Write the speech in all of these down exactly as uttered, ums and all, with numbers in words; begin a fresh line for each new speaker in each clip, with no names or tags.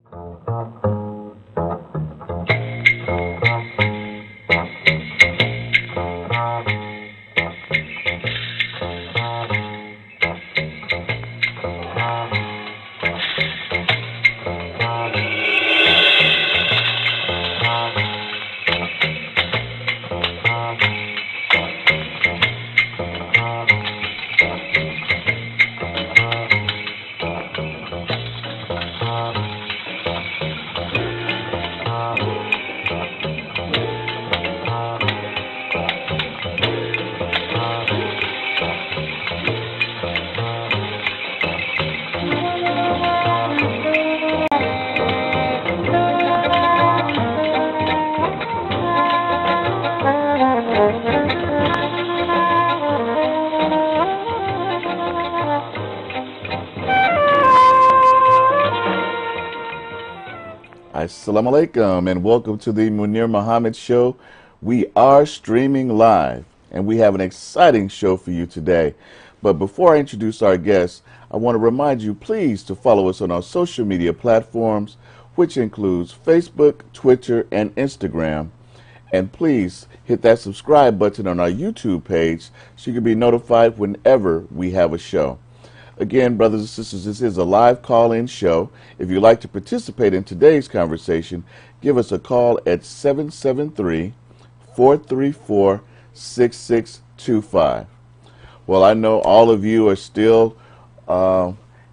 Assalamu alaikum and welcome to the Munir Muhammad Show. We are streaming live and we have an exciting show for you today. But before I introduce our guests, I want to remind you please to follow us on our social media platforms, which includes Facebook, Twitter, and Instagram. And please hit that subscribe button on our YouTube page so you can be notified whenever we have a show. Again, brothers and sisters, this is a live call-in show. If you'd like to participate in today's conversation, give us a call at seven seven three, four three four, six six two five. Well, I know all of you are still, uh,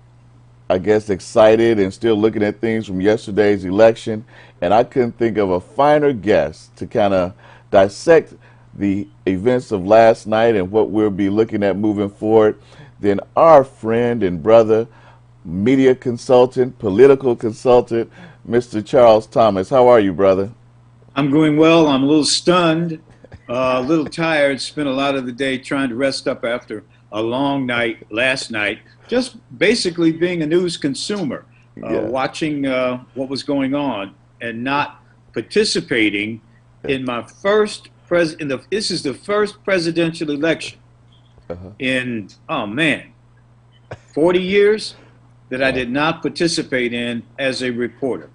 I guess, excited and still looking at things from yesterday's election, and I couldn't think of a finer guest to kind of dissect the events of last night and what we'll be looking at moving forward than our friend and brother, media consultant, political consultant, Mister Charles Thomas. How are you, brother?
I'm going well. I'm a little stunned, uh, a little tired. Spent a lot of the day trying to rest up after a long night last night, just basically being a news consumer, uh, yeah. watching uh, what was going on and not participating in my first pres. In the, this is the first presidential election Uh-huh. in, oh man, forty years that I did not participate in as a reporter.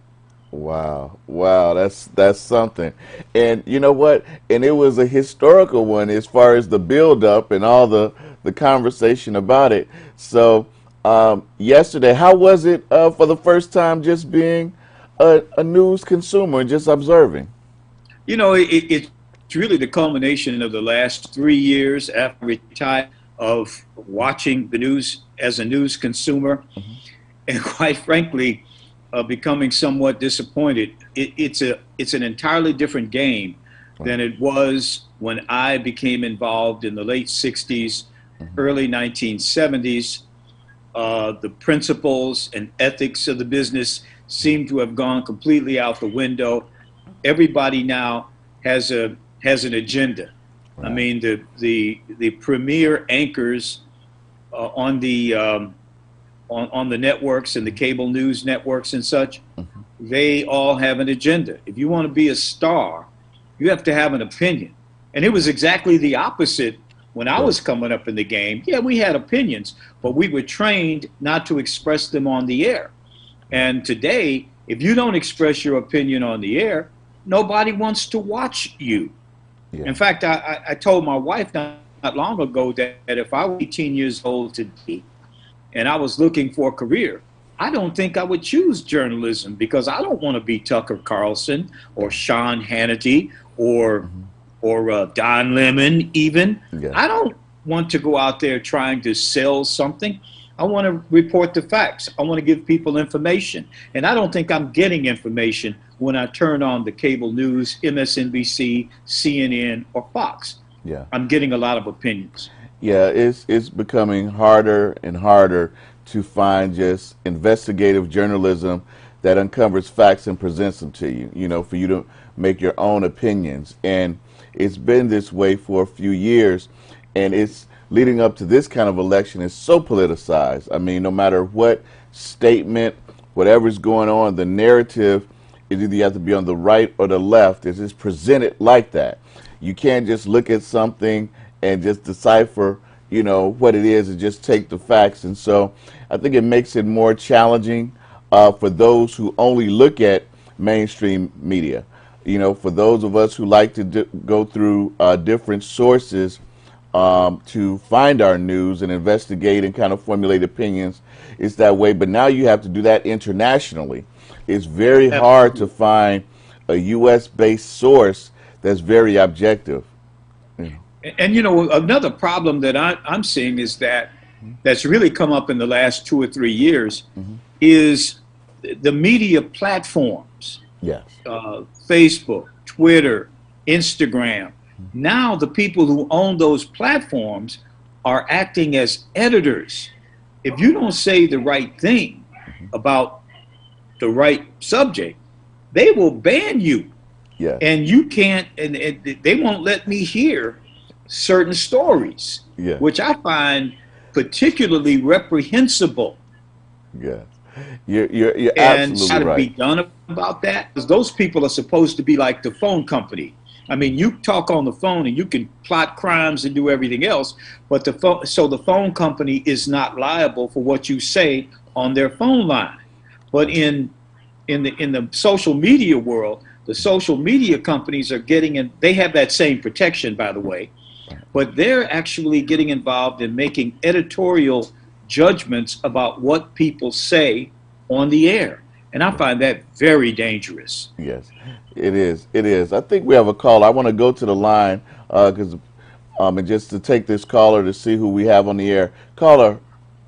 Wow. Wow. That's, that's something. And you know what? And it was a historical one as far as the build up and all the, the conversation about it. So um, yesterday, how was it uh, for the first time just being a, a news consumer and just observing?
You know, it, it it's really the culmination of the last three years after retired of watching the news as a news consumer, mm-hmm. and quite frankly, uh, becoming somewhat disappointed. It, it's a it's an entirely different game wow. than it was when I became involved in the late sixties, mm-hmm. early nineteen seventies. Uh, the principles and ethics of the business seem to have gone completely out the window. Everybody now has a has an agenda. Right. I mean, the the the premier anchors uh, on the um, on on the networks and the cable news networks and such, mm-hmm. they all have an agenda. If you want to be a star, you have to have an opinion. And it was exactly the opposite when I was coming up in the game. Yeah, we had opinions, but we were trained not to express them on the air. And today, if you don't express your opinion on the air, nobody wants to watch you. Yeah. In fact, I, I told my wife not, not long ago that, that if I were eighteen years old today and I was looking for a career, I don't think I would choose journalism because I don't want to be Tucker Carlson or Sean Hannity or mm-hmm. or uh, Don Lemon even. Yeah. I don't want to go out there trying to sell something. I want to report the facts. I want to give people information. And I don't think I'm getting information when I turn on the cable news, M S N B C, C N N, or Fox. Yeah. I'm getting a lot of opinions.
Yeah, it's, it's becoming harder and harder to find just investigative journalism that uncovers facts and presents them to you, you know, for you to make your own opinions. And it's been this way for a few years, and it's leading up to this kind of election is so politicized. I mean, no matter what statement, whatever's going on, the narrative is either you have to be on the right or the left. It's just presented like that. You can't just look at something and just decipher, you know, what it is and just take the facts. And so I think it makes it more challenging uh, for those who only look at mainstream media. You know, for those of us who like to d go through uh, different sources um, to find our news and investigate and kind of formulate opinions, it's that way. But now you have to do that internationally. It's very hard to find a U S based source that's very objective.
And, and you know, another problem that I, I'm seeing is that that's really come up in the last two or three years mm-hmm. is the media platforms.
Yes.
Uh, Facebook, Twitter, Instagram. Mm-hmm. Now the people who own those platforms are acting as editors. If you don't say the right thing mm-hmm. about the right subject, they will ban you.
Yeah.
And you can't, and, and they won't let me hear certain stories,
yeah.
which I find particularly reprehensible.
Yes. You're, you're, you're
and
absolutely
got to
right.
be done about that, because those people are supposed to be like the phone company. I mean, you talk on the phone and you can plot crimes and do everything else, but the phone, so the phone company is not liable for what you say on their phone line. But in in the in the social media world, the social media companies are getting in. They have that same protection, by the way, but they're actually getting involved in making editorial judgments about what people say on the air. And I find that very dangerous.
Yes, it is. It is. I think we have a call. I want to go to the line because, uh, um, and just to take this caller to see who we have on the air. Caller.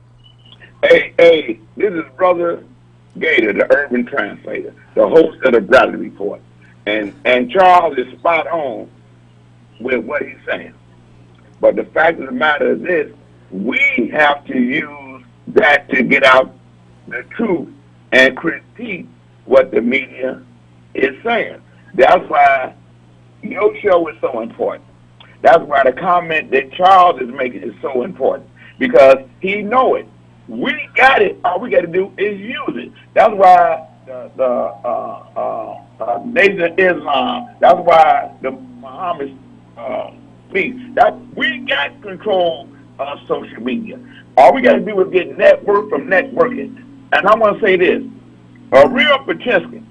Hey, hey, this is Brother Gator, the urban translator, the host of the Bradley Report. And, and Charles is spot on with what he's saying. But the fact of the matter is this, we have to use that to get out the truth and critique what the media is saying. That's why your show is so important. That's why the comment that Charles is making is so important, because he know it. We got it. All we got to do is use it. That's why the, the uh, uh, uh, Nation of Islam, that's why the Muhammad uh, speaks. That we got control of social media. All we got to do is get network from networking. And I want to say this. A real Paczynski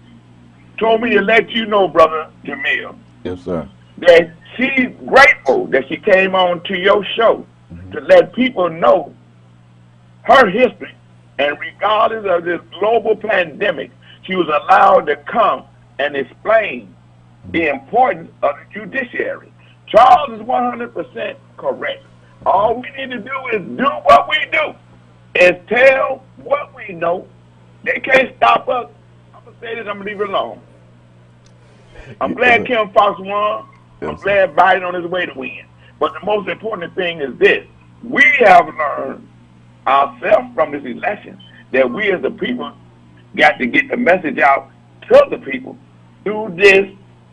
told me to let you know, Brother Jamil.
Yes, sir.
That she's grateful that she came on to your show mm-hmm. to let people know her history. And regardless of this global pandemic, she was allowed to come and explain the importance of the judiciary. Charles is one hundred percent correct. All we need to do is do what we do, is tell what we know. They can't stop us. I'm going to say this, I'm going to leave it alone. I'm glad Kim Foxx won. I'm glad Biden on his way to win. But the most important thing is this. We have learned ourselves from this election that we as the people got to get the message out to the people through this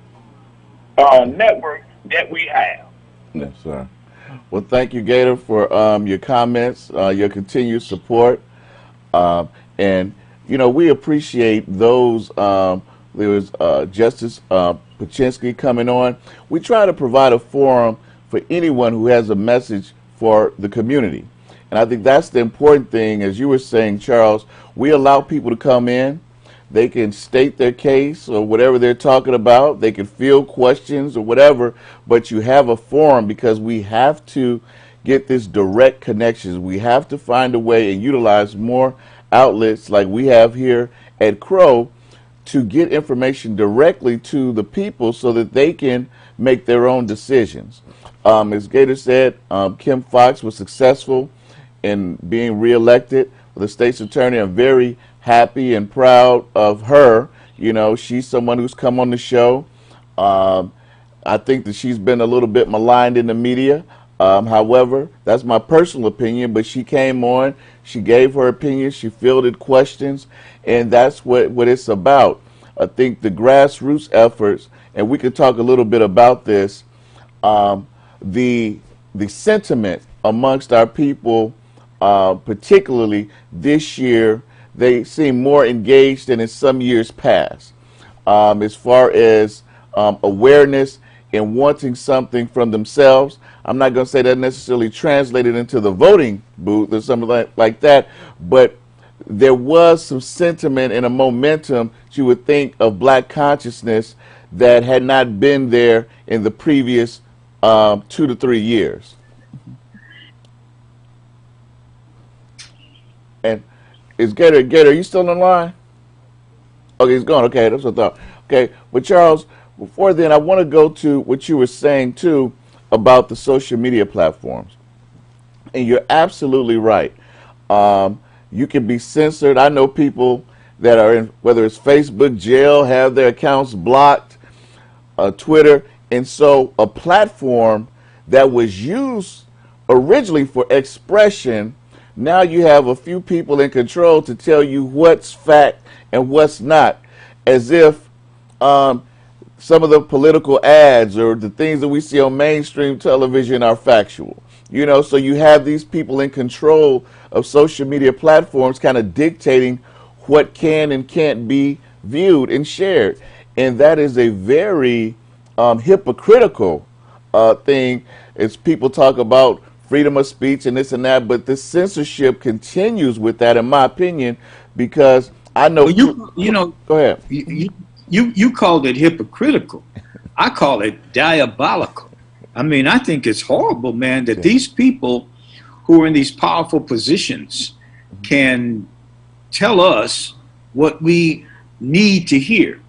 uh, network that we have.
Yes, sir. Well, thank you, Gator, for um, your comments, uh, your continued support. Uh, and, you know, we appreciate those. Um, there was uh, Justice uh, Paczynski coming on. We try to provide a forum for anyone who has a message for the community. And I think that's the important thing. As you were saying, Charles, we allow people to come in. They can state their case or whatever they're talking about. They can field questions or whatever, but you have a forum because we have to get this direct connections. We have to find a way and utilize more outlets like we have here at Crow to get information directly to the people so that they can make their own decisions. Um, as Gator said, um, Kim Foxx was successful in being reelected for the state's attorney. I'm very happy and proud of her. You know, she's someone who's come on the show. Um, I think that she's been a little bit maligned in the media. Um, however, that's my personal opinion, but she came on, she gave her opinion, she fielded questions, and that's what, what it's about. I think the grassroots efforts, and we could talk a little bit about this, um, the, the sentiment amongst our people, uh, particularly this year, they seem more engaged than in some years past, um, as far as um, awareness and wanting something from themselves. I'm not going to say that necessarily translated into the voting booth or something like, like that, but there was some sentiment and a momentum you would think of black consciousness that had not been there in the previous um, two to three years. And is Gator, Gator, are you still on the line? Okay, he's gone. Okay, that's what I thought. Okay, but Charles, before then, I want to go to what you were saying too about the social media platforms. And you're absolutely right. Um, you can be censored. I know people that are in, whether it's Facebook jail, have their accounts blocked, uh, Twitter. And so a platform that was used originally for expression, now you have a few people in control to tell you what's fact and what's not, as if um, some of the political ads or the things that we see on mainstream television are factual. You know, so you have these people in control of social media platforms kind of dictating what can and can't be viewed and shared. And that is a very um, hypocritical uh, thing, as people talk about freedom of speech and this and that, but the censorship continues with that, in my opinion, because I know...
Well, you, you know,
go ahead.
You, you, you called it hypocritical. I call it diabolical. I mean, I think it's horrible, man, that yeah. these people who are in these powerful positions can tell us what we need to hear.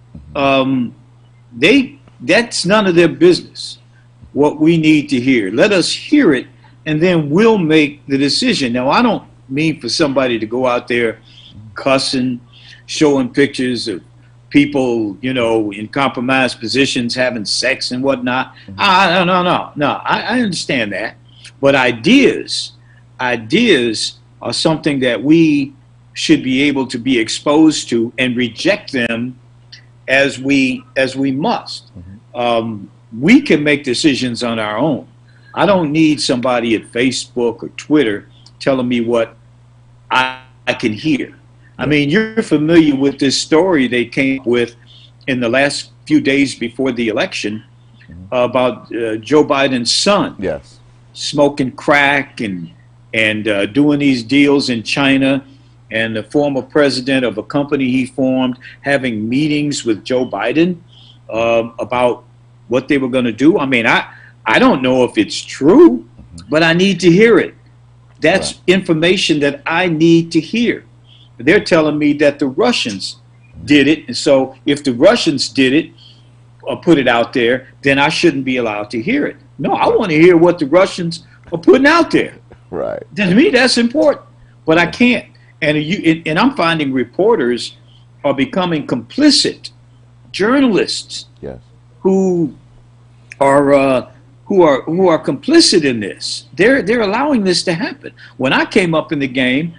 Um, they, that's none of their business, what we need to hear. Let us hear it, and then we'll make the decision. Now, I don't mean for somebody to go out there cussing, showing pictures of people, you know, in compromised positions, having sex and whatnot. Mm-hmm. I, no, no, no, no. I, I understand that. But ideas, ideas are something that we should be able to be exposed to and reject them as we, as we must. Mm-hmm. Um, we can make decisions on our own. I don't need somebody at Facebook or Twitter telling me what I, I can hear. I mean, you're familiar with this story they came up with in the last few days before the election about uh, Joe Biden's son.
Yes.
Smoking crack and, and uh, doing these deals in China, and the former president of a company he formed having meetings with Joe Biden um, about what they were going to do. I mean, I, I don't know if it's true, but I need to hear it. That's right. Information that I need to hear. They're telling me that the Russians did it, and so if the Russians did it or put it out there, then I shouldn't be allowed to hear it. No, I want to hear what the Russians are putting out there.
Right.
To me, that's important, but I can't. And you, and I'm finding reporters are becoming complicit, journalists
yes.
who are uh, who are who are complicit in this. They're they're allowing this to happen. When I came up in the game,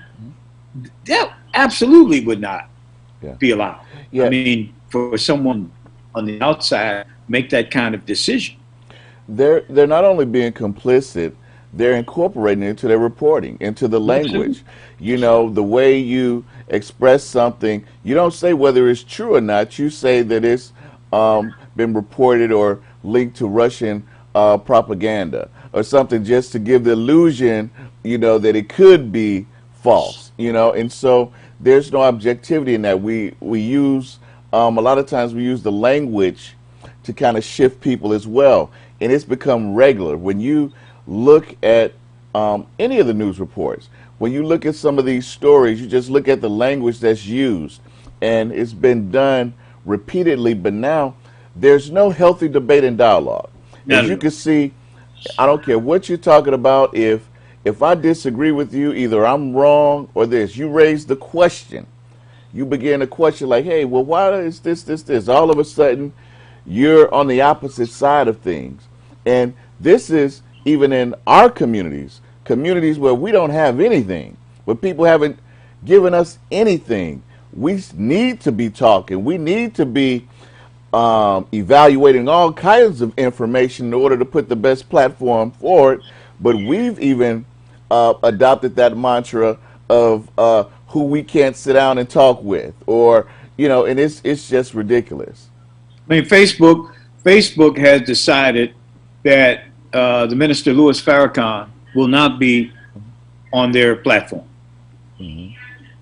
that absolutely would not
yeah.
be allowed. Yeah. I mean, for someone on the outside make that kind of decision.
They're they're not only being complicit, they're incorporating it into their reporting, into the language. You know, the way you express something, you don't say whether it's true or not. You say that it's um, been reported or linked to Russian uh, propaganda or something, just to give the illusion, you know, that it could be false. You know, and so there's no objectivity in that. We we use um, a lot of times we use the language to kind of shift people as well, and it's become regular. When you look at um, any of the news reports, when you look at some of these stories, you just look at the language that's used, and it's been done repeatedly. But now there's no healthy debate and dialogue. No. As you can see, I don't care what you're talking about. If if I disagree with you, either I'm wrong or this. You raise the question. You begin to question like, hey, well, why is this, this, this? All of a sudden, you're on the opposite side of things. And this is even in our communities, communities where we don't have anything, where people haven't given us anything. We need to be talking. We need to be um, evaluating all kinds of information in order to put the best platform forward. But we've even uh, adopted that mantra of uh, who we can't sit down and talk with, or, you know, and it's it's just ridiculous.
I mean, Facebook, Facebook has decided that uh, the Minister Louis Farrakhan will not be on their platform. Mm-hmm.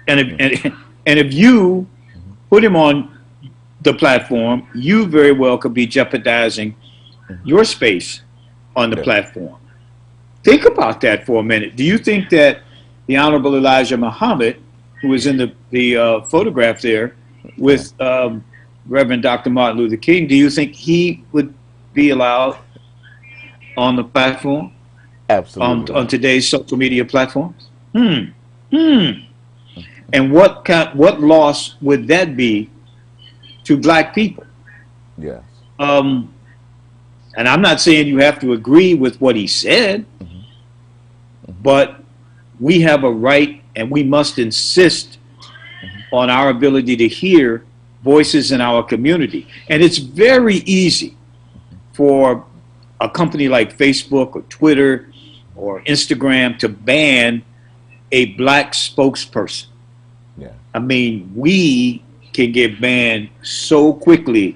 And if, and, and if you put him on the platform, you very well could be jeopardizing your space on the
Yeah.
platform. Think about that for a minute. Do you think that the Honorable Elijah Muhammad, who was in the, the uh, photograph there with um, Reverend Doctor Martin Luther King, do you think he would be allowed on the platform,
Absolutely.
on, on today's social media platforms? Hmm. Hmm. And what kind, what loss would that be to black people?
Yes.
Um, and I'm not saying you have to agree with what he said,
Mhm. Mhm.
but we have a right and we must insist on our ability to hear voices in our community. And it's very easy for a company like Facebook or Twitter or Instagram to ban a black spokesperson.
Yeah.
I mean, we can get banned so quickly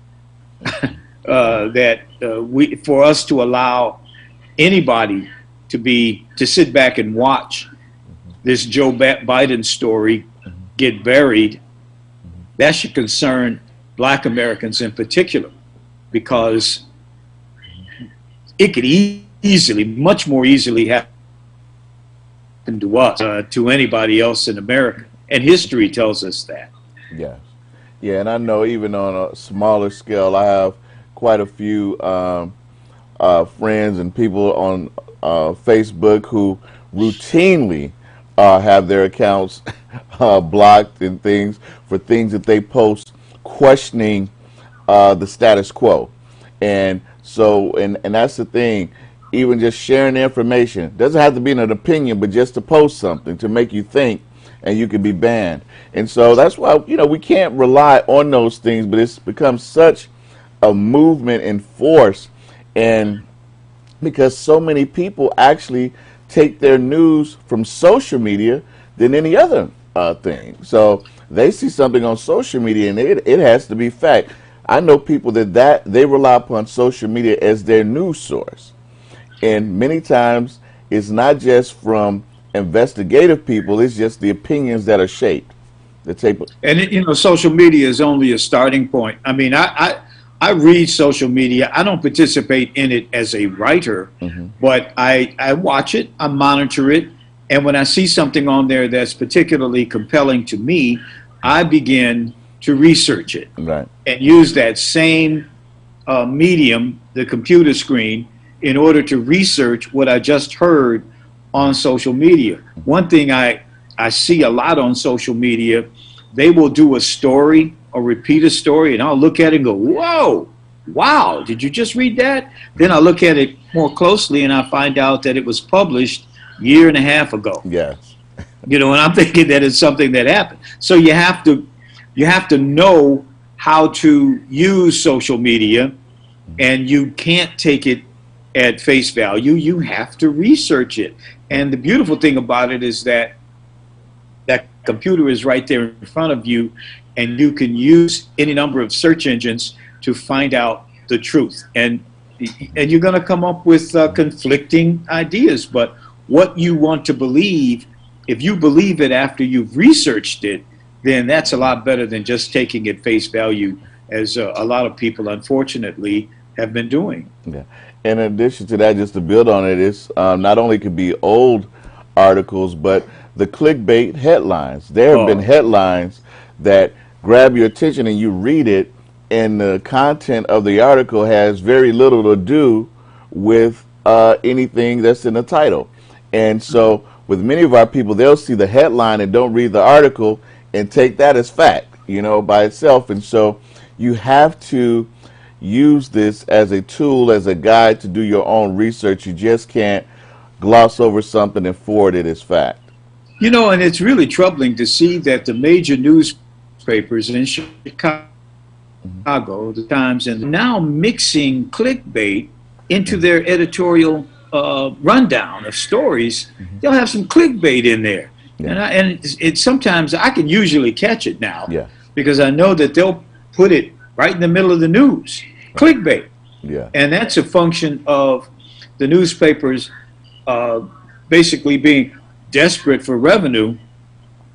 uh, that uh, we, for us to allow anybody to be to sit back and watch this Joe Biden story get buried, that should concern black Americans in particular, because it could e easily, much more easily happen to us, uh, to anybody else in America. And history tells us that.
Yes. Yeah, and I know even on a smaller scale, I have quite a few um, uh, friends and people on uh, Facebook who routinely uh, have their accounts uh, blocked and things for things that they post questioning uh, the status quo. And so, and, and that's the thing, even just sharing the information, doesn't have to be an opinion, but just to post something to make you think, and you could be banned. And so that's why, you know, we can't rely on those things, but it's become such a movement and force, and because so many people actually take their news from social media than any other uh, thing. So they see something on social media and it, it has to be fact. I know people that, that they rely upon social media as their news source. And many times it's not just from investigative people, it's just the opinions that are shaped. The tape.
And it, you know, social media is only a starting point. I mean, I, I, I read social media. I don't participate in it as a writer, mm-hmm. but I, I watch it, I monitor it, and when I see something on there that's particularly compelling to me, I begin to research it.
Right.
And use that same uh, medium, the computer screen, in order to research what I just heard on social media. One thing I, I see a lot on social media, they will do a story or repeat a story, and I'll look at it and go, whoa, wow, did you just read that? Then I'll look at it more closely and I find out that it was published a year and a half ago.
Yes.
You know, and I'm thinking that it's something that happened. So you have to, you have to know how to use social media, and you can't take it at face value. You have to research it. And the beautiful thing about it is that that computer is right there in front of you, and you can use any number of search engines to find out the truth. And and you're going to come up with uh, conflicting ideas. But what you want to believe, if you believe it after you've researched it, then that's a lot better than just taking it face value, as uh, a lot of people, unfortunately, have been doing.
Yeah. In addition to that, just to build on it, it's um, not only could be old articles, but the clickbait headlines. There have
Oh.
been headlines that grab your attention and you read it, and the content of the article has very little to do with uh, anything that's in the title. And so with many of our people, they'll see the headline and don't read the article and take that as fact, you know, by itself. And so you have to use this as a tool, as a guide to do your own research. You just can't gloss over something and forward it as fact.
You know, and it's really troubling to see that the major newspapers in Chicago, mm-hmm. the Times, and now mixing clickbait into mm-hmm. their editorial uh, rundown of stories. Mm-hmm. They'll have some clickbait in there. Yeah. And, I, and it's, it's sometimes I can usually catch it now,
yeah.
because I know that they'll put it right in the middle of the news. Clickbait.
Yeah.
And that's a function of the newspapers uh, basically being desperate for revenue.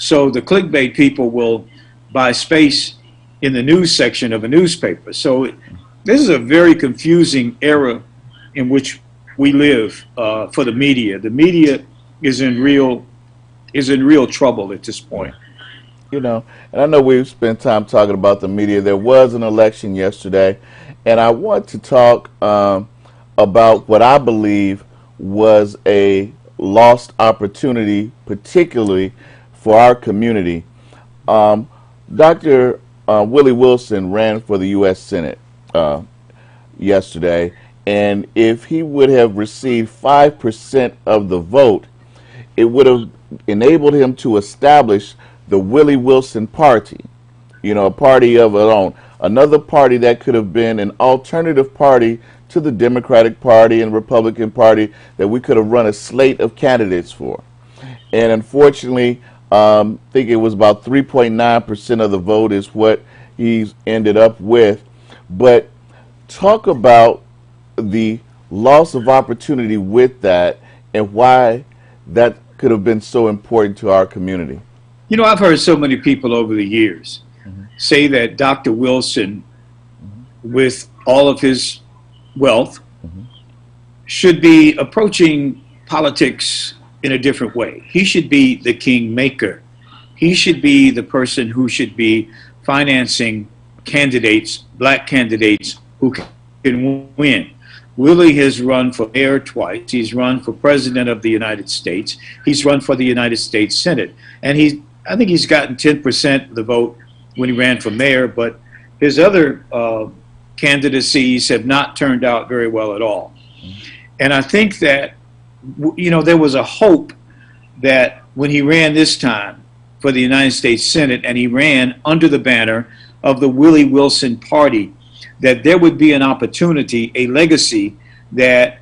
So the clickbait people will buy space in the news section of a newspaper. So it, this is a very confusing era in which we live uh, for the media. The media is in real is in real trouble at this point.
You know, and I know we've spent time talking about the media. There was an election yesterday, and I want to talk um, about what I believe was a lost opportunity, particularly for our community. Um, Doctor Uh, Willie Wilson ran for the U S Senate uh, yesterday, and if he would have received five percent of the vote, it would have enabled him to establish the Willie Wilson Party, you know, a party of its own, another party that could have been an alternative party to the Democratic Party and Republican Party that we could have run a slate of candidates for. And unfortunately, um, I think it was about three point nine percent of the vote is what he's ended up with. But talk about the loss of opportunity with that and why that could have been so important to our community.
You know, I've heard so many people over the years mm-hmm. say that Doctor Wilson, mm-hmm. with all of his wealth, mm-hmm. should be approaching politics in a different way. He should be the kingmaker. He should be the person who should be financing candidates, black candidates who can win. Willie has run for mayor twice. He's run for president of the United States. He's run for the United States Senate. And he, I think he's gotten ten percent of the vote when he ran for mayor, but his other uh, candidacies have not turned out very well at all. And I think that, you know, there was a hope that when he ran this time for the United States Senate and he ran under the banner of the Willie Wilson Party, that there would be an opportunity, a legacy that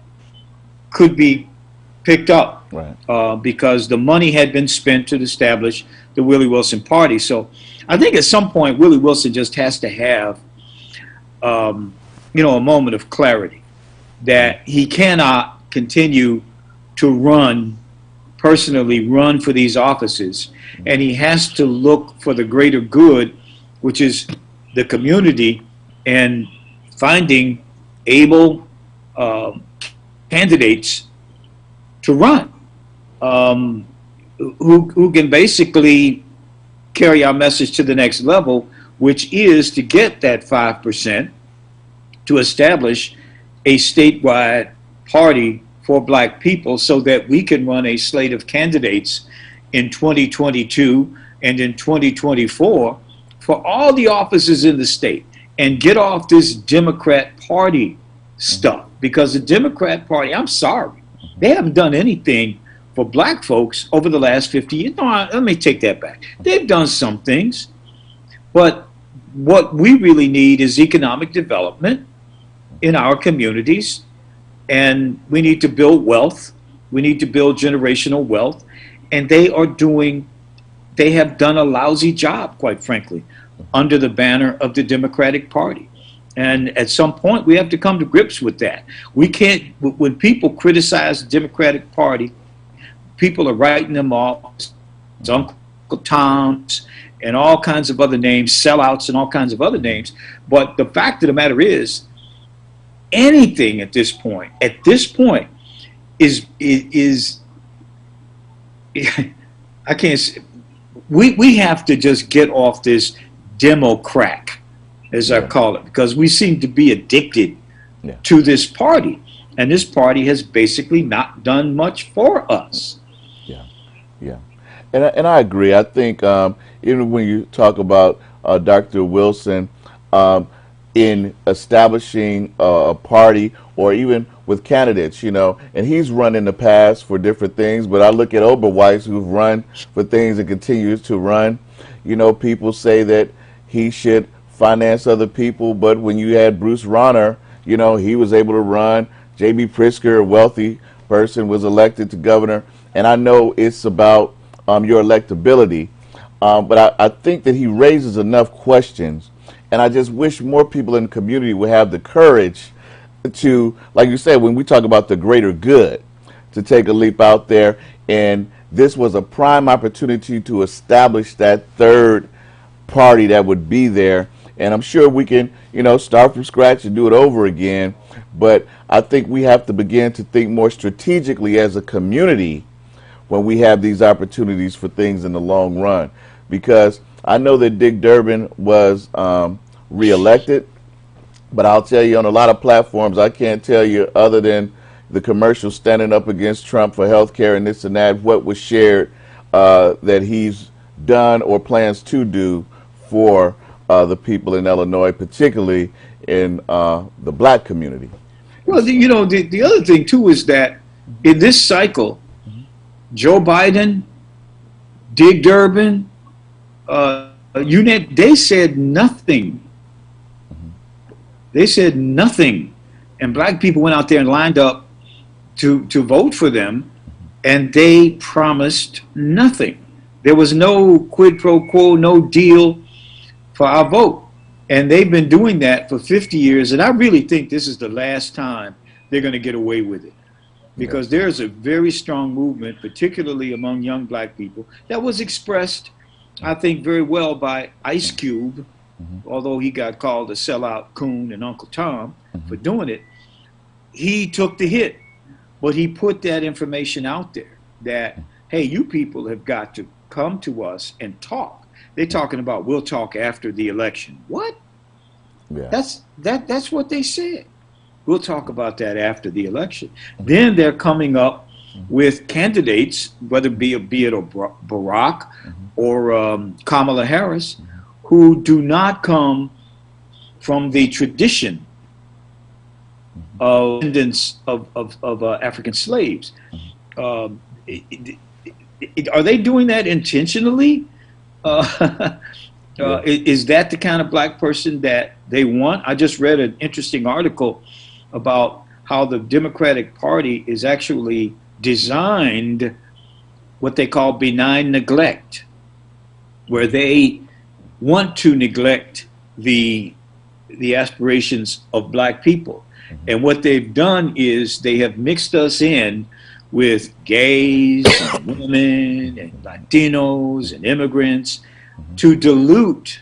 could be picked up, right. uh, because the money had been spent to establish the Willie Wilson Party. So I think at some point Willie Wilson just has to have, um, you know, a moment of clarity that he cannot continue to run, personally run for these offices, and he has to look for the greater good, which is the community, and finding able uh, candidates to run, um, who, who can basically carry our message to the next level, which is to get that five percent to establish a statewide party for black people so that we can run a slate of candidates in twenty twenty-two and in twenty twenty-four for all the offices in the state, and get off this Democrat Party stuff. Because the Democrat Party, I'm sorry, they haven't done anything for black folks over the last fifty years. No, let me take that back. They've done some things, but what we really need is economic development in our communities, and we need to build wealth. We need to build generational wealth, and they are doing, they have done a lousy job, quite frankly, under the banner of the Democratic Party. And at some point, we have to come to grips with that. We can't, when people criticize the Democratic Party, people are writing them off as Uncle Toms and all kinds of other names, sellouts and all kinds of other names. But the fact of the matter is, anything at this point, at this point, is, is, is I can't say, we, we have to just get off this Democrat, as I call it, because we seem to be addicted yeah. to this party, and this party has basically not done much for us.
Yeah, yeah, and and I agree. I think um, even when you talk about uh, Doctor Wilson um, in establishing a party, or even with candidates, you know, and he's run in the past for different things, but I look at Oberweis, who've run for things and continues to run. You know, people say that he should finance other people, but when you had Bruce Rauner, you know, he was able to run. J B Pritzker, a wealthy person, was elected to governor. And I know it's about um, your electability, um, but I, I think that he raises enough questions. And I just wish more people in the community would have the courage to, like you said, when we talk about the greater good, to take a leap out there and this was a prime opportunity to establish that third party that would be there. And I'm sure we can, you know, start from scratch and do it over again. But I think we have to begin to think more strategically as a community when we have these opportunities for things in the long run. Because I know that Dick Durbin was um, reelected, but I'll tell you on a lot of platforms, I can't tell you other than the commercial standing up against Trump for health care and this and that, what was shared uh, that he's done or plans to do for uh, the people in Illinois, particularly in uh, the black community.
Well, the, you know, the, the other thing, too, is that in this cycle, Joe Biden, Dick Durbin, uh, U N E T, they said nothing. They said nothing. And black people went out there and lined up to, to vote for them, and they promised nothing. There was no quid pro quo, no deal for our vote. And they've been doing that for fifty years, and I really think this is the last time they're going to get away with it. Because there's a very strong movement, particularly among young black people, that was expressed, I think, very well by Ice Cube, mm-hmm. although he got called a sellout coon and Uncle Tom mm-hmm. for doing it. He took the hit, but he put that information out there that, hey, you people have got to come to us and talk. They're talking about we'll talk after the election. What? Yeah. That's that. That's what they said. We'll talk about that after the election. Mm-hmm. Then they're coming up with candidates, whether it be a be it a Barack mm-hmm. or um, Kamala Harris, mm-hmm. who do not come from the tradition mm-hmm. of descendants of of, of uh, African slaves. Mm-hmm. Um, it, it, it, are they doing that intentionally? Uh, uh, is that the kind of black person that they want? I just read an interesting article about how the Democratic Party is actually designed what they call benign neglect, where they want to neglect the the aspirations of black people. And what they've done is they have mixed us in with gays and women and Latinos and immigrants mm-hmm. to dilute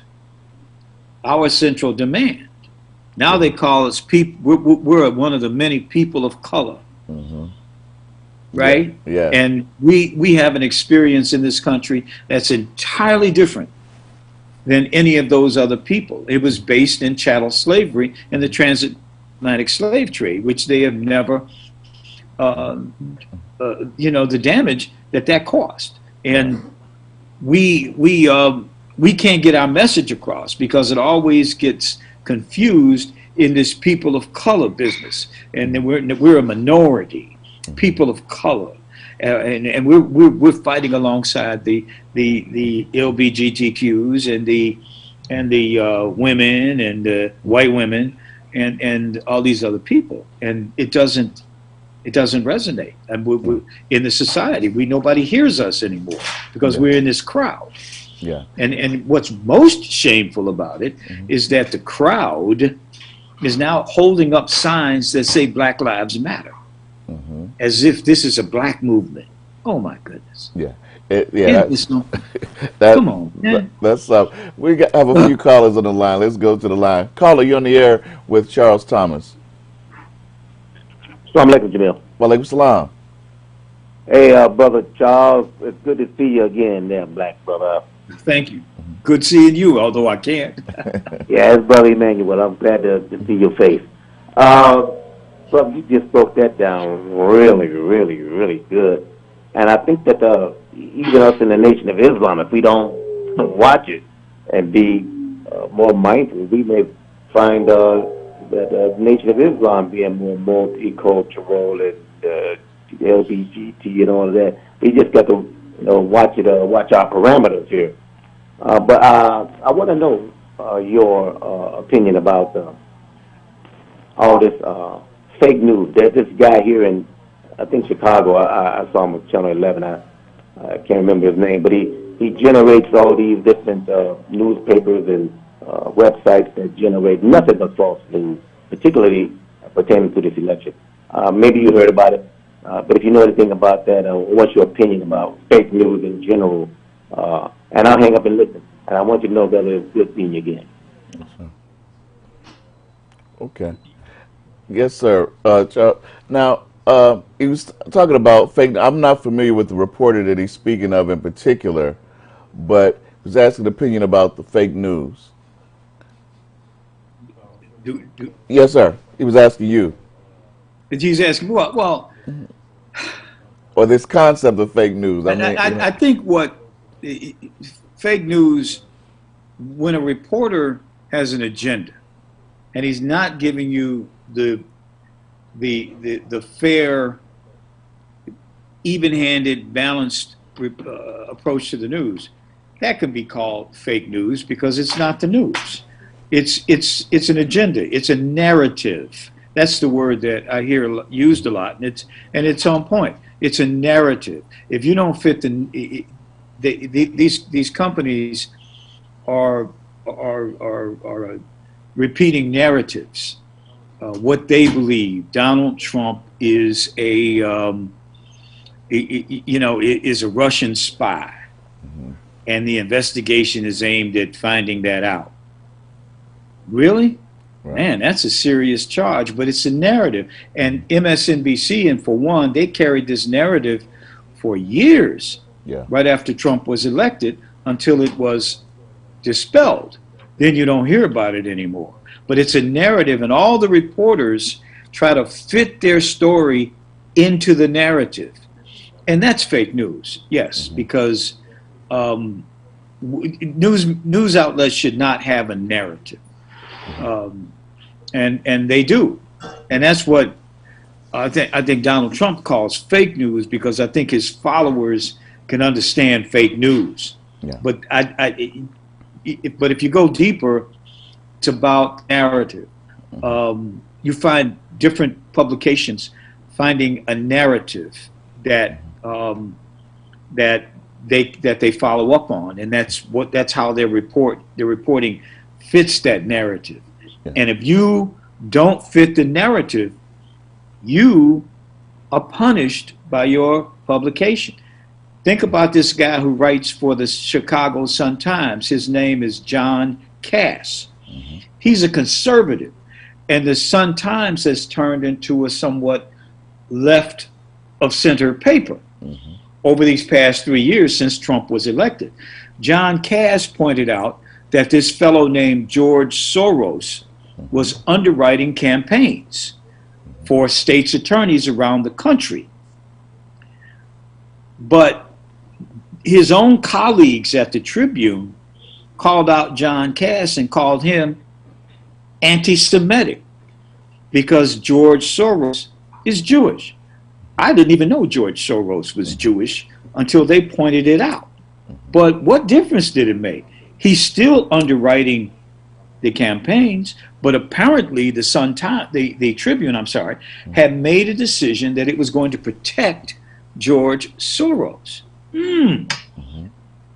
our central demand. Now they call us people, we're, we're one of the many people of color, mm-hmm. right?
Yeah. yeah.
And we, we have an experience in this country that's entirely different than any of those other people. It was based in chattel slavery and the transatlantic slave trade, which they have never Uh, uh, you know, the damage that that caused, and we we um, we can't get our message across because it always gets confused in this people of color business, and then we're we're a minority, people of color, uh, and and we're, we're we're fighting alongside the the the L G B T Qs and the and the uh, women and the white women and and all these other people, and it doesn't. It doesn't resonate, and we, we, in the society, we nobody hears us anymore because yeah. we're in this crowd.
Yeah.
And and what's most shameful about it mm-hmm. is that the crowd is now holding up signs that say Black Lives Matter, mm-hmm. as if this is a black movement. Oh my goodness.
Yeah. It, yeah. That,
no, that, come on. Man.
That's up. Uh, we got, have a few callers on the line. Let's go to the line. Caller, you're on the air with Charles Thomas.
Assalamu alaikum, Jamil.
Walaikum salam.
Hey, uh, brother Charles, it's good to see you again there, black brother.
Thank you. Good seeing you, although I can't.
Yeah, it's Brother Emmanuel. I'm glad to, to see your face. Uh, brother, you just broke that down really, really, really good. And I think that uh, even us in the Nation of Islam, if we don't watch it and be uh, more mindful, we may find uh, that the uh, Nation of Islam being more multicultural and uh, L G B T and all of that. We just got to, you know, watch it, uh, watch our parameters here. Uh, but uh, I want to know uh, your uh, opinion about uh, all this uh, fake news. There's this guy here in, I think, Chicago. I, I saw him on Channel eleven. I, I can't remember his name, but he, he generates all these different uh, newspapers and Uh, websites that generate nothing but false news, particularly pertaining to this election. Uh, maybe you heard about it. Uh, but if you know anything about that, uh, what's your opinion about fake news in general? Uh, and I'll hang up and listen. And I want you to know, brother, it's good seeing you again.
Okay. Yes, sir. Uh, Charles. Now, uh, he was talking about fake. I'm not familiar with the reporter that he's speaking of in particular, but he was asking an opinion about the fake news.
Do, do,
Yes, sir. He was asking you.
he's asking, well, well,
Or this concept of fake news. I
I,
mean,
I,
you know,
I think what fake news, when a reporter has an agenda and he's not giving you the the the, the fair, even-handed, balanced uh, approach to the news, that can be called fake news because it's not the news. It's it's it's an agenda. It's a narrative. That's the word that I hear used a lot, and it's and it's on point. It's a narrative. If you don't fit the, the, the these these companies are are are are uh, repeating narratives. Uh, what they believe. Donald Trump is a um, you know is a Russian spy, mm-hmm. and the investigation is aimed at finding that out. Really? Right. Man, that's a serious charge, but it's a narrative. And M S N B C, and for one, they carried this narrative for years, yeah. right after Trump was elected, until it was dispelled. Then you don't hear about it anymore. But it's a narrative, and all the reporters try to fit their story into the narrative. And that's fake news, yes, mm-hmm. because um, news, news outlets should not have a narrative. Um, and and they do, and that's what I think. I think Donald Trump calls fake news because I think his followers can understand fake news. Yeah. But I, I it, but if you go deeper, it's about narrative. Um, you find different publications finding a narrative that um, that they that they follow up on, and that's what that's how their report their reporting fits that narrative. Yeah. And if you don't fit the narrative, you are punished by your publication. Think about this guy who writes for the Chicago Sun-Times. His name is John Kass. Mm-hmm. He's a conservative, and the Sun-Times has turned into a somewhat left of center paper mm-hmm. over these past three years since Trump was elected. John Kass pointed out that this fellow named George Soros was underwriting campaigns for states' attorneys around the country. But his own colleagues at the Tribune called out John Kass and called him anti-Semitic because George Soros is Jewish. I didn't even know George Soros was Jewish until they pointed it out. But what difference did it make? He's still underwriting the campaigns, but apparently the Sun Times, the, the Tribune, I'm sorry, had made a decision that it was going to protect George Soros. Hmm. Mm-hmm.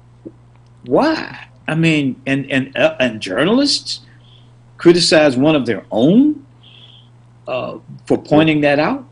Why? I mean, and and uh, and journalists criticize one of their own uh, for pointing that out.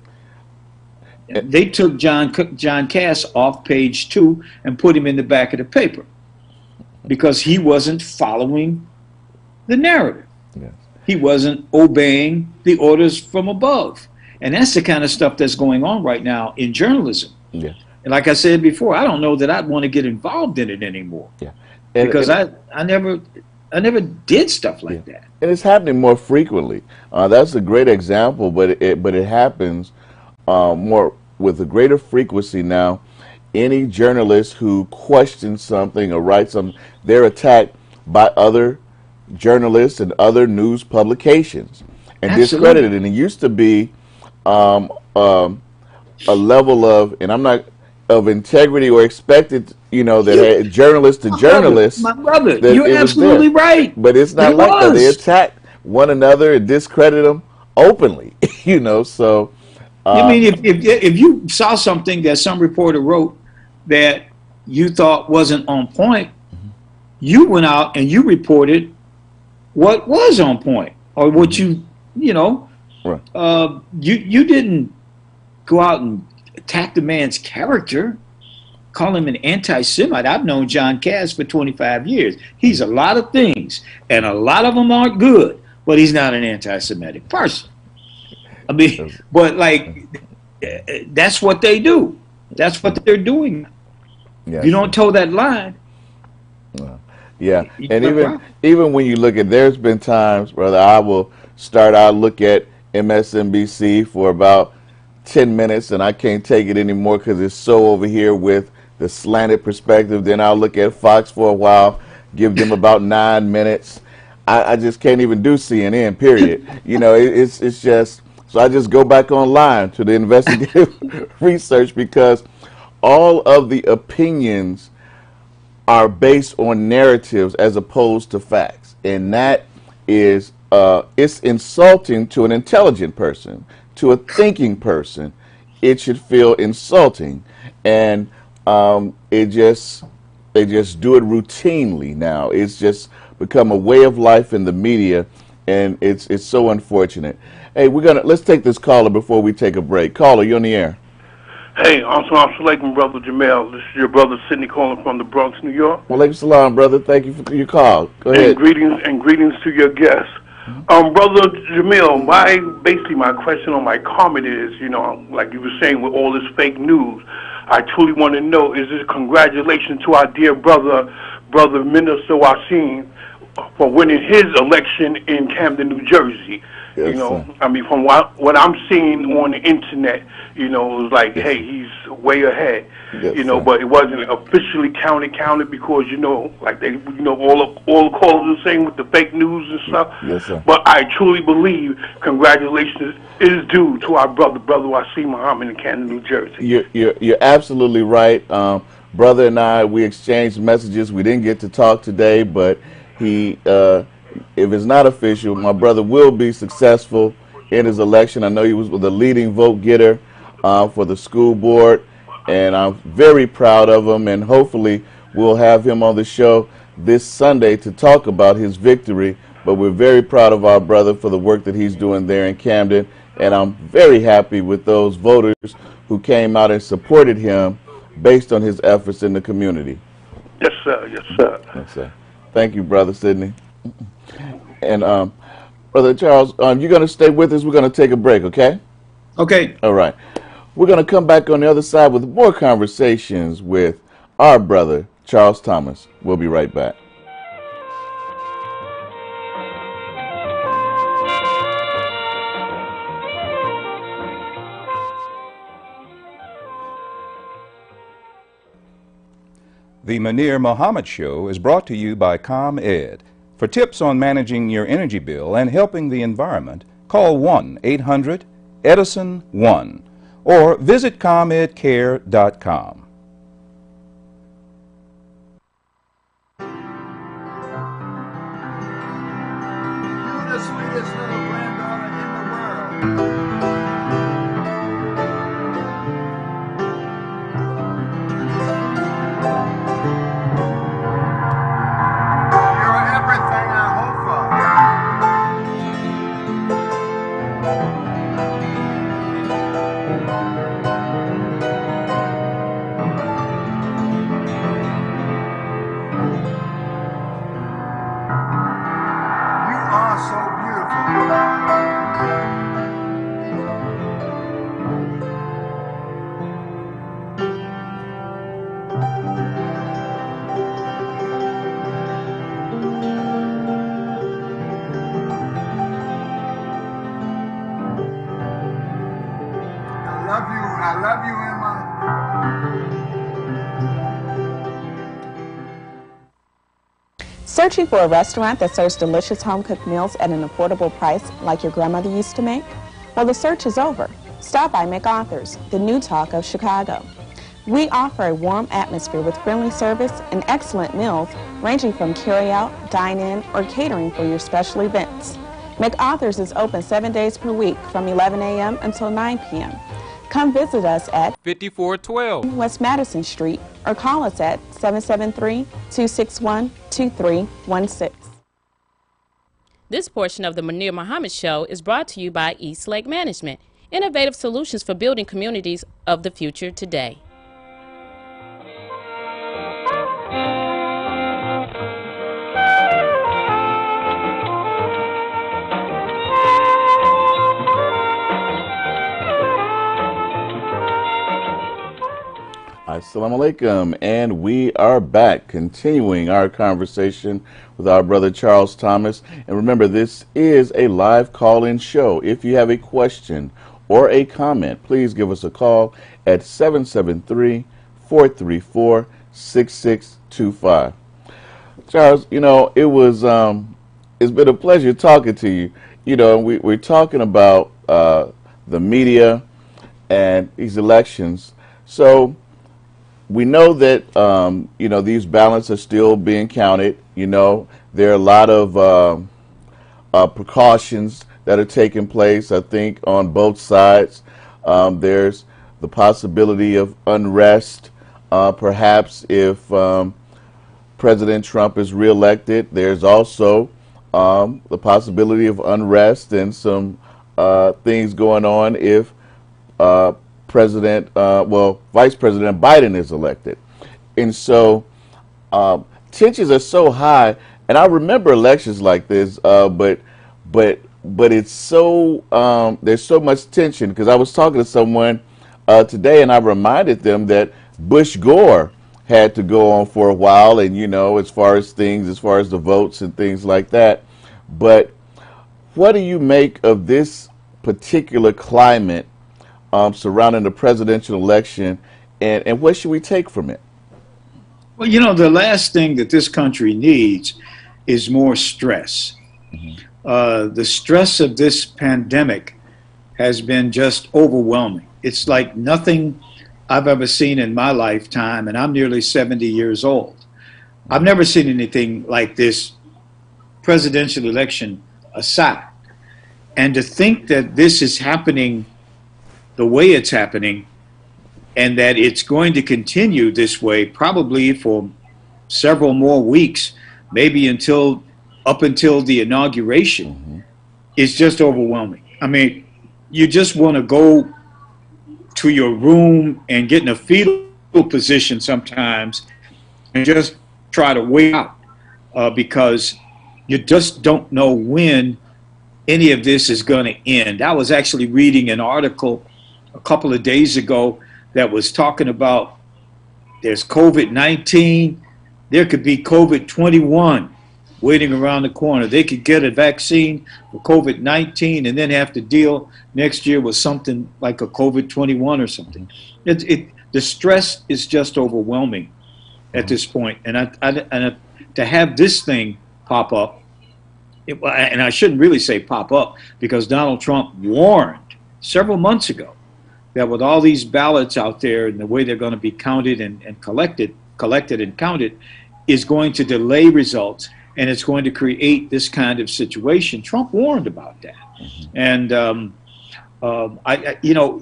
They took John John Kass off page two and put him in the back of the paper because he wasn't following the narrative. Yes. He wasn't obeying the orders from above. And that's the kind of stuff that's going on right now in journalism. Yeah. And like I said before, I don't know that I'd want to get involved in it anymore. Yeah. And, because and, I I never I never did stuff like yeah. that.
And it's happening more frequently. Uh, that's a great example, but it but it happens uh, more with a greater frequency now. Any journalist who questions something or writes something, they're attacked by other journalists and other news publications and Absolutely. discredited. And it used to be um, um, a level of, and I'm not, of integrity or expected, you know, that you, had journalist to
my
journalist.
Brother, my brother, you're absolutely right.
But it's not
it
like
was.
that. They attack one another and discredit them openly, you know, so. Uh,
I mean, if, if if you saw something that some reporter wrote that you thought wasn't on point, mm-hmm. you went out and you reported what was on point, or what you, you know, right. uh, you you didn't go out and attack the man's character, call him an anti-Semite. I've known John Cass for twenty-five years. He's a lot of things, and a lot of them aren't good, but he's not an anti-Semitic person. I mean, but like, that's what they do. That's what they're doing.
Yes.
You don't toe that line.
Well, yeah, and even even when you look at, there's been times, brother, I will start out, look at M S N B C for about ten minutes, and I can't take it anymore because it's so over here with the slanted perspective. Then I'll look at Fox for a while, give them about nine minutes. I, I just can't even do C N N, period. You know, it, it's it's just, so I just go back online to the investigative research, because all of the opinions are based on narratives as opposed to facts. And that is, uh, it's insulting to an intelligent person, to a thinking person. It should feel insulting. And um, it just, they just do it routinely now. It's just become a way of life in the media, and it's, it's so unfortunate. Hey, we're gonna, let's take this caller before we take a break. Caller, you're on the air.
Hey, Assalamu alaikum, brother Jamel. This is your brother Sidney calling from the Bronx, New York.
Walaikum salam, brother. Thank you for your call. Go ahead.
And greetings and greetings to your guests. Mm-hmm. Um, brother Jamil, my basically my question on my comment is, you know, like you were saying with all this fake news, I truly want to know, is this congratulations to our dear brother, brother Minister Wasim, for winning his election in Camden, New Jersey. Yes, you know, sir. I mean, from what, what I'm seeing on the internet, you know, it was like, yes, hey, he's way ahead. Yes, you know, sir. But it wasn't officially counted, counted because, you know, like they, you know, all of, all the callers are saying with the fake news and stuff.
Yes, sir.
But I truly believe congratulations is due to our brother, brother Wasim Muhammad in Camden, New Jersey.
You're, you're, you're absolutely right. Um, brother and I, we exchanged messages. We didn't get to talk today, but he, uh, if it's not official, my brother will be successful in his election. I know he was the leading vote getter uh, for the school board, and I'm very proud of him, and hopefully we'll have him on the show this Sunday to talk about his victory. But we're very proud of our brother for the work that he's doing there in Camden, and I'm very happy with those voters who came out and supported him based on his efforts in the community.
Yes, sir. Yes, sir.
Yes, sir. Thank you, Brother Sidney. And um, Brother Charles, um, you're going to stay with us. We're going to take a break, okay?
Okay.
All right. We're going to come back on the other side with more conversations with our brother, Charles Thomas. We'll be right back.
The Munir Muhammad Show is brought to you by ComEd. For tips on managing your energy bill and helping the environment, call one eight hundred Edison one or visit com ed care dot com.
You're the sweetest little granddaughter in the world.
Searching for a restaurant that serves delicious home-cooked meals at an affordable price like your grandmother used to make? Well, the search is over. Stop by McAuthors, the new talk of Chicago. We offer a warm atmosphere with friendly service and excellent meals ranging from carry-out, dine-in, or catering for your special events. McAuthors is open seven days per week from eleven a m until nine p m Come visit us at
fifty-four twelve
West Madison Street or call us at seven seven three, two six one, two three one six.
This portion of the Munir Muhammad Show is brought to you by East Lake Management.
innovative solutions for building communities of the future today.
Assalamu alaikum, and we are back continuing our conversation with our brother Charles Thomas. And remember, this is a live call-in show. If you have a question or a comment, please give us a call at seven seven three, four three four, six six two five. Charles, you know, it was um, it's been a pleasure talking to you. You know, we, we're talking about uh, the media and these elections. So we know that, um, you know, these ballots are still being counted. You know, there are a lot of uh, uh, precautions that are taking place, I think, on both sides. Um, there's the possibility of unrest, uh, perhaps if um, President Trump is reelected. There's also um, the possibility of unrest and some uh, things going on if uh, President, uh, well, Vice President Biden is elected. And so uh, tensions are so high, and I remember elections like this, uh, but but but it's so, um, there's so much tension, because I was talking to someone uh, today, and I reminded them that Bush Gore had to go on for a while, and, you know, as far as things, as far as the votes and things like that. But what do you make of this particular climate Um, surrounding the presidential election, and, and what should we take from it?
Well, you know, the last thing that this country needs is more stress. Mm-hmm. uh, the stress of this pandemic has been just overwhelming. It's like nothing I've ever seen in my lifetime, and I'm nearly seventy years old. I've never seen anything like this, presidential election aside. And to think that this is happening the way it's happening, and that it's going to continue this way probably for several more weeks, maybe until up until the inauguration, mm-hmm. is just overwhelming. I mean, you just want to go to your room and get in a fetal position sometimes and just try to wait out uh, because you just don't know when any of this is going to end. I was actually reading an article a couple of days ago that was talking about there's COVID nineteen, there could be COVID twenty-one waiting around the corner. They could get a vaccine for COVID nineteen and then have to deal next year with something like a COVID twenty-one or something. It, it, the stress is just overwhelming at this point. And, I, I, and I, to have this thing pop up, it, and I shouldn't really say pop up, because Donald Trump warned several months ago that with all these ballots out there and the way they're going to be counted and, and collected, collected and counted, is going to delay results, and it's going to create this kind of situation. Trump warned about that. Mm-hmm. And, um, uh, I, I, you know,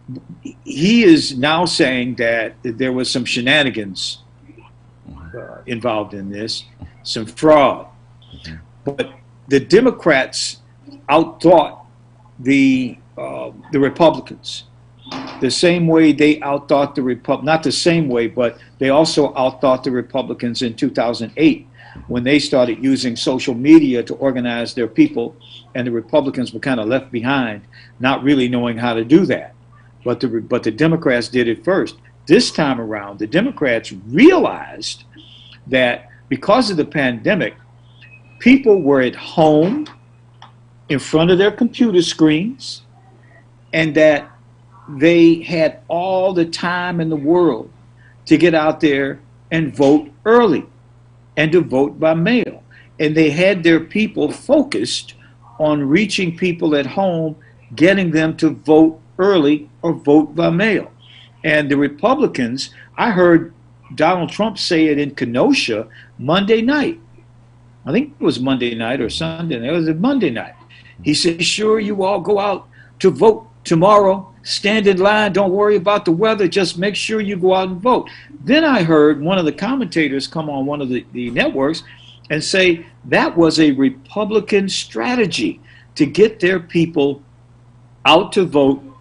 he is now saying that there was some shenanigans uh, involved in this, some fraud. Mm-hmm. But the Democrats outthought the, uh, the Republicans. The same way they outthought the Repub not the same way, but they also outthought the Republicans in two thousand eight when they started using social media to organize their people, and the Republicans were kind of left behind, not really knowing how to do that. But the but the Democrats did it first. This time around, the Democrats realized that because of the pandemic, people were at home in front of their computer screens, and that they had all the time in the world to get out there and vote early and to vote by mail. And they had their people focused on reaching people at home, getting them to vote early or vote by mail. And the Republicans, I heard Donald Trump say it in Kenosha Monday night. I think it was Monday night or Sunday night. It was a Monday night. He said, sure, you all go out to vote tomorrow. Stand in line. Don't worry about the weather. Just make sure you go out and vote. Then I heard one of the commentators come on one of the, the networks and say that was a Republican strategy to get their people out to vote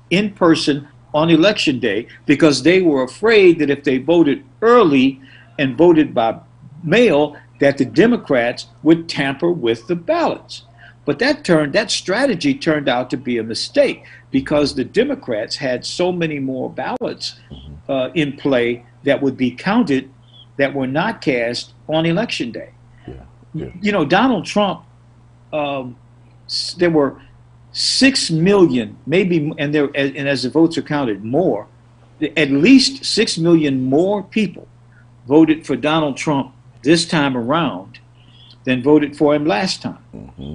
in person on election day because they were afraid that if they voted early and voted by mail, that the Democrats would tamper with the ballots. But that turned that strategy turned out to be a mistake because the Democrats had so many more ballots uh, in play that would be counted that were not cast on election day.
Yeah. Yeah.
You know, Donald Trump, um, there were six million, maybe, and there, and as the votes are counted, more, at least six million more people voted for Donald Trump this time around than voted for him last time.
Mm-hmm.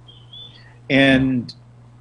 And,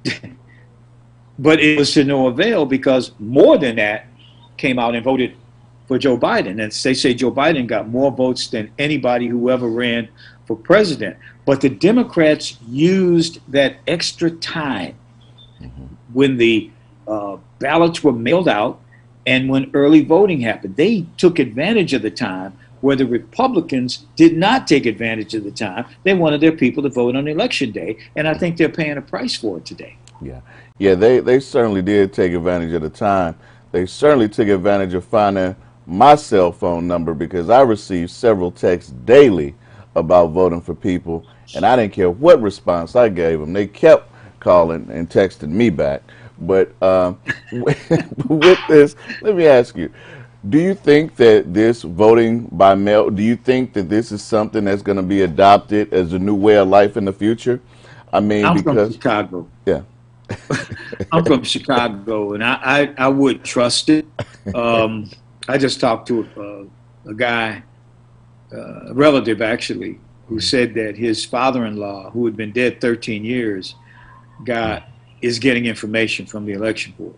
but it was to no avail because more than that came out and voted for Joe Biden. And they say Joe Biden got more votes than anybody who ever ran for president. But the Democrats used that extra time
Mm-hmm.
when the uh, ballots were mailed out and when early voting happened. They took advantage of the time where the Republicans did not take advantage of the time. They wanted their people to vote on election day, and I think they're paying a price for it today.
Yeah, yeah, they, they certainly did take advantage of the time. They certainly took advantage of finding my cell phone number because I received several texts daily about voting for people, and I didn't care what response I gave them. They kept calling and texting me back. But um, with this, let me ask you, do you think that this voting by mail, do you think that this is something that's going to be adopted as a new way of life in the future? I mean,
I'm
because
from Chicago.
Yeah.
I'm from Chicago, and I, I, I would trust it. Um, I just talked to a, a guy, uh, a relative actually, who said that his father-in-law, who had been dead thirteen years, got is getting information from the election board,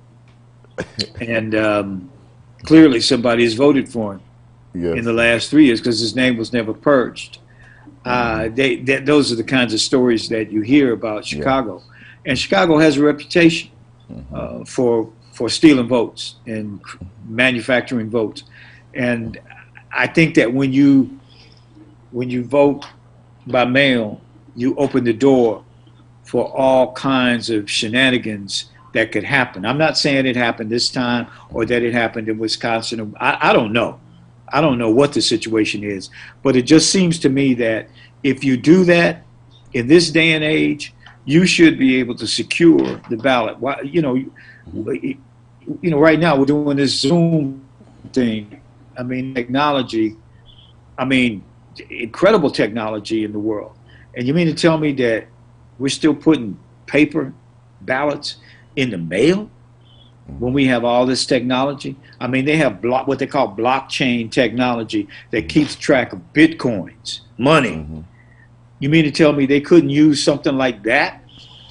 and um, clearly somebody has voted for him
Yes.
in the last three years because his name was never purged. Uh, they, they, those are the kinds of stories that you hear about Chicago, yeah. And Chicago has a reputation mm-hmm. uh, for for stealing votes and manufacturing votes, and I think that when you when you vote by mail, you open the door for all kinds of shenanigans that could happen. I'm not saying it happened this time or that it happened in Wisconsin. I, I don't know. I don't know what the situation is. But it just seems to me that if you do that in this day and age, you should be able to secure the ballot. Why, you know, you know, right now we're doing this Zoom thing. I mean, technology, I mean, incredible technology in the world. And you mean to tell me that we're still putting paper ballots in the mail when we have all this technology? I mean, they have block, what they call blockchain technology that keeps track of bitcoins, money. Mm-hmm. You mean to tell me they couldn't use something like that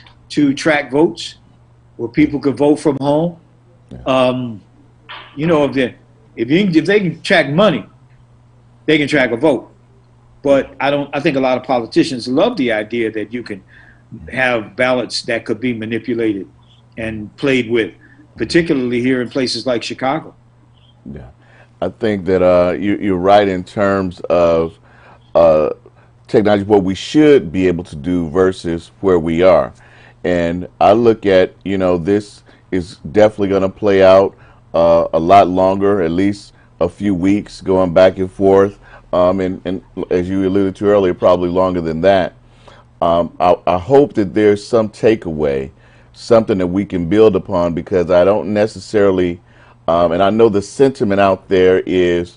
to track votes where people could vote from home? Yeah. Um, you know, if they, if, you, if they can track money, they can track a vote. But I don't. I think a lot of politicians love the idea that you can have ballots that could be manipulated and played with, particularly here in places like Chicago.
Yeah, I think that uh, you, you're right in terms of uh, technology, what we should be able to do versus where we are. And I look at, you know, this is definitely going to play out uh, a lot longer, at least a few weeks, going back and forth. Um, and, and as you alluded to earlier, probably longer than that. Um, I, I hope that there's some takeaway, something that we can build upon, because I don't necessarily, um, and I know the sentiment out there is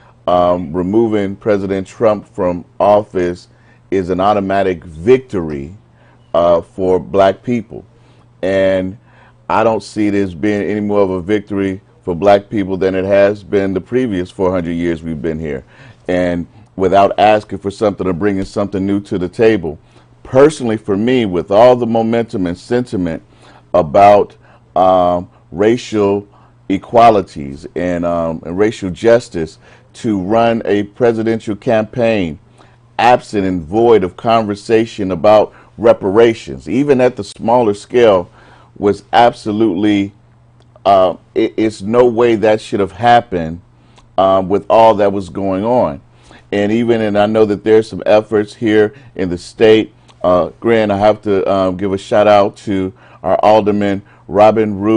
um, removing President Trump from office is an automatic victory uh, for black people. And I don't see this being any more of a victory for black people than it has been the previous four hundred years we've been here. And without asking for something or bringing something new to the table. Personally, for me, with all the momentum and sentiment about um, racial equalities and, um, and racial justice, to run a presidential campaign absent and void of conversation about reparations, even at the smaller scale, was absolutely, uh, it, it's no way that should have happened um, with all that was going on. And even, and I know that there's some efforts here in the state. Uh, Grant, I have to um, give a shout out to our Alderman Robin Rue,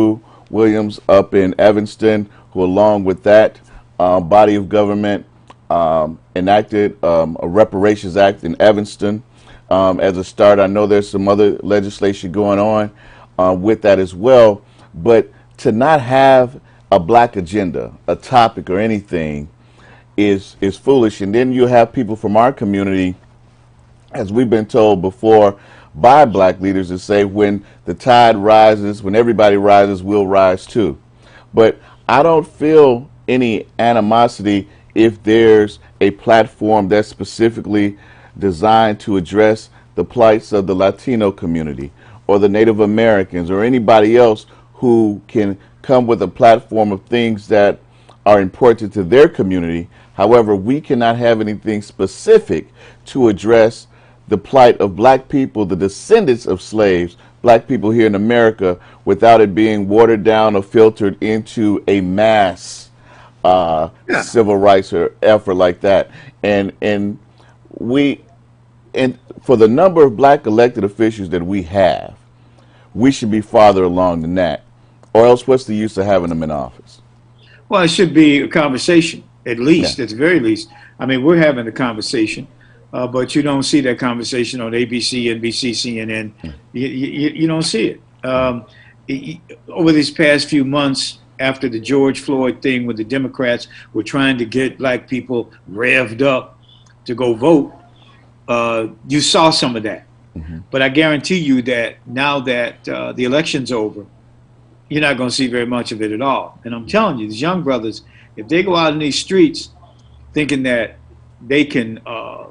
Williams up in Evanston, who along with that uh, body of government um, enacted um, a Reparations Act in Evanston um, as a start. I know there's some other legislation going on uh, with that as well, but to not have a black agenda, a topic or anything is is foolish. And then you have people from our community, as we've been told before by black leaders, that say when the tide rises, when everybody rises, we'll rise too. But I don't feel any animosity if there's a platform that's specifically designed to address the plights of the Latino community or the Native Americans or anybody else who can come with a platform of things that are important to their community. However, we cannot have anything specific to address the plight of black people, the descendants of slaves, black people here in America, without it being watered down or filtered into a mass uh, yeah. civil rights or effort like that. And and we, and for the number of black elected officials that we have, we should be farther along than that. Or else, what's the use of having them in office?
Well, it should be a conversation, at least,
Yeah.
at the very least. I mean, we're having a conversation, uh, but you don't see that conversation on A B C, N B C, C N N.
Mm.
You, you, you don't see it. Um, y- y- over these past few months, after the George Floyd thing, when the Democrats were trying to get black people revved up to go vote, uh, you saw some of that.
Mm-hmm.
But I guarantee you that now that uh, the election's over, you're not going to see very much of it at all. And I'm telling you, these young brothers, if they go out in these streets thinking that they can, uh,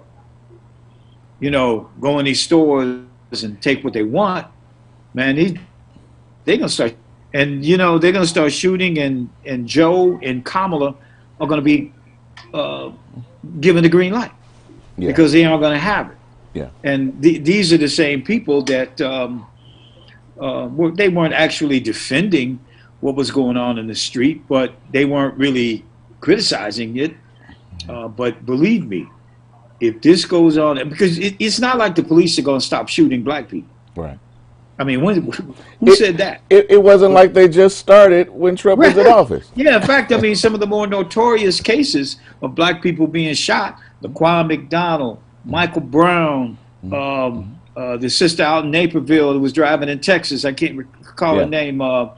you know, go in these stores and take what they want, man, they, they're going to start, and, you know, they're going to start shooting, and, and Joe and Kamala are going to be uh, given the green light
Yeah.
because they aren't going to have it.
Yeah.
And th- these are the same people that um, uh, were, they weren't actually defending what was going on in the street, but they weren't really criticizing it. Uh, but believe me, if this goes on, because it, it's not like the police are going to stop shooting black people.
Right.
I mean, when, who
It-
said that?
It, it wasn't like they just started when Trump was in office.
Yeah, in fact, I mean, some of the more notorious cases of black people being shot, Laquan McDonald, Michael Brown, um, uh, the sister out in Naperville who was driving in Texas, I can't recall
Yeah.
her name, uh,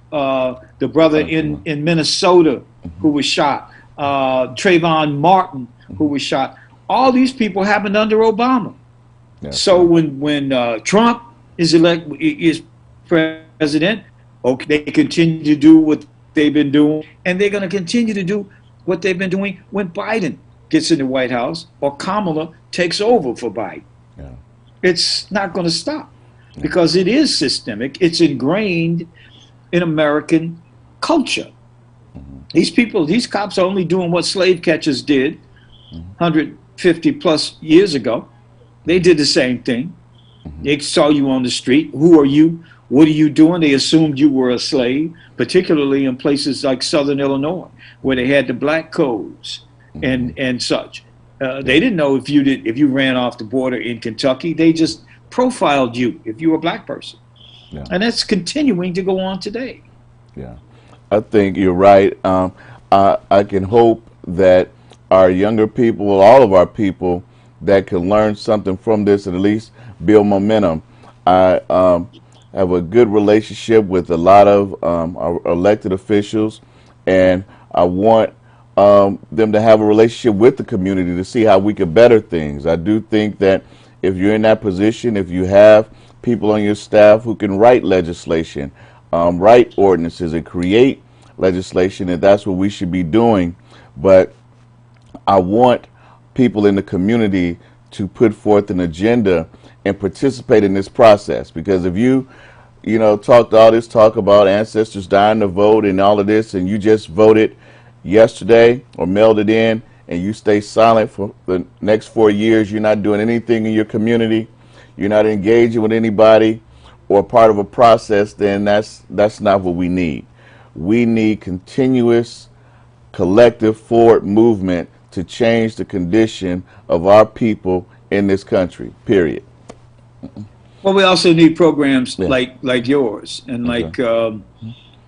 uh, the brother in, in Minnesota who was shot, uh, Trayvon Martin who was shot. All these people happened under Obama.
Yeah.
So when, when uh, Trump is elect is president, okay, they continue to do what they've been doing, and they're going to continue to do what they've been doing when Biden gets in the White House or Kamala takes over for Biden.
Yeah.
It's not going to stop because it is systemic. It's ingrained in American culture. These people, these cops are only doing what slave catchers did one hundred fifty plus years ago. They did the same thing. They saw you on the street. Who are you? What are you doing? They assumed you were a slave, particularly in places like Southern Illinois, where they had the black codes and and such. Uh, they didn't know if you did if you ran off the border in Kentucky. They just profiled you if you were a black person,
Yeah.
and that's continuing to go on today.
Yeah, I think you're right. Um, I, I can hope that our younger people, well, all of our people, that can learn something from this and at least build momentum. I um, have a good relationship with a lot of um, our elected officials, and I want um, them to have a relationship with the community to see how we can better things. I do think that if you're in that position, if you have people on your staff who can write legislation, um, write ordinances, and create legislation, that that's what we should be doing. But I want people in the community to put forth an agenda and participate in this process, because if you you know talk all this talk about ancestors dying to vote and all of this, and you just voted yesterday or mailed it in, and you stay silent for the next four years, you're not doing anything in your community, you're not engaging with anybody or part of a process, then that's that's not what we need. We need continuous collective forward movement to change the condition of our people in this country, period.
Well, we also need programs
Yeah.
like like yours and
Okay.
like um,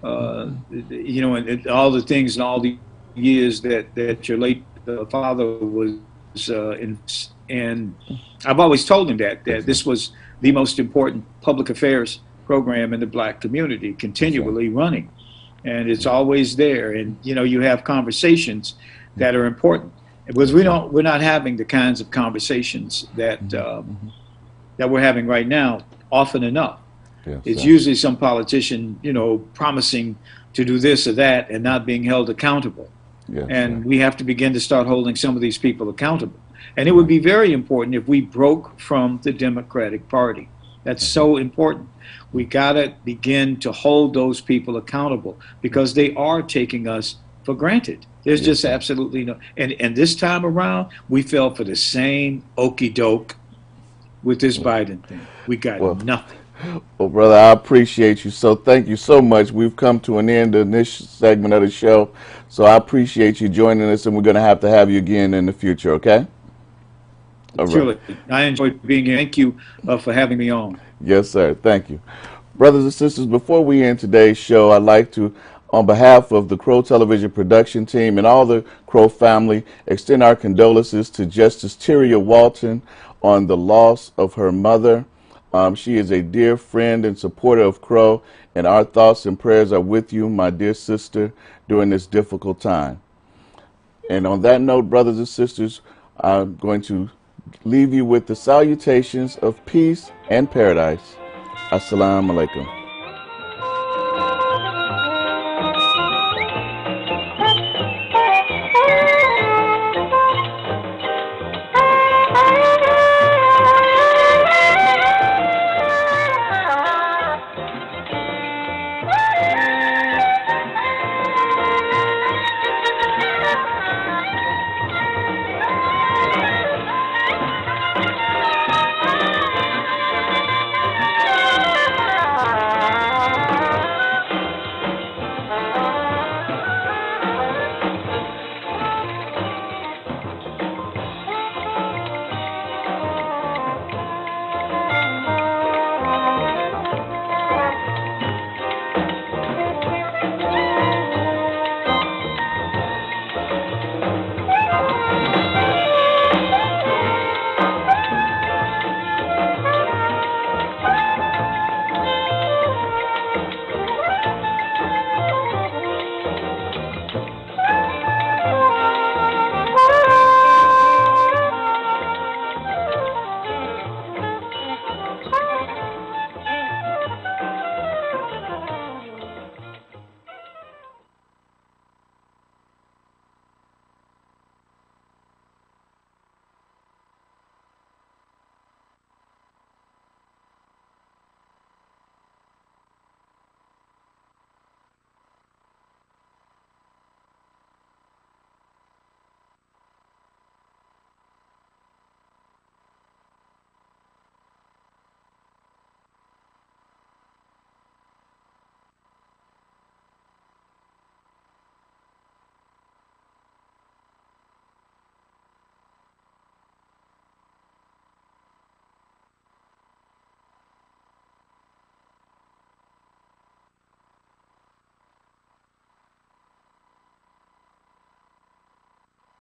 uh, you know, and, and all the things and all the years that, that your late uh, father was uh, in. And I've always told him that, that this was the most important public affairs program in the black community, continually running. And it's always there. And, you know, you have conversations that are important. Because we don't, we're not having the kinds of conversations that, um, that we're having right now often enough. Yes, it's yeah. usually some politician, you know, promising to do this or that and not being held accountable. Yes, and yeah. we have to begin to start holding some of these people accountable. And it would be very important if we broke from the Democratic Party. That's so important. We got to begin to hold those people accountable because they are taking us for granted. There's yes, just absolutely no. And, and this time around, we fell for the same okie doke with this Biden thing. We got well, nothing.
Well, brother, I appreciate you. So thank you so much. We've come to an end of this segment of the show. So I appreciate you joining us, and we're going to have to have you again in the future, okay?
All right. I enjoyed being here. Thank you uh, for having me on.
Yes, sir. Thank you. Brothers and sisters, before we end today's show, I'd like to, on behalf of the Crow Television production team and all the Crow family, extend our condolences to Justice Tyria Walton on the loss of her mother. Um, she is a dear friend and supporter of Crow, and our thoughts and prayers are with you, my dear sister, during this difficult time. And on that note, brothers and sisters, I'm going to leave you with the salutations of peace and paradise. Assalamu alaikum.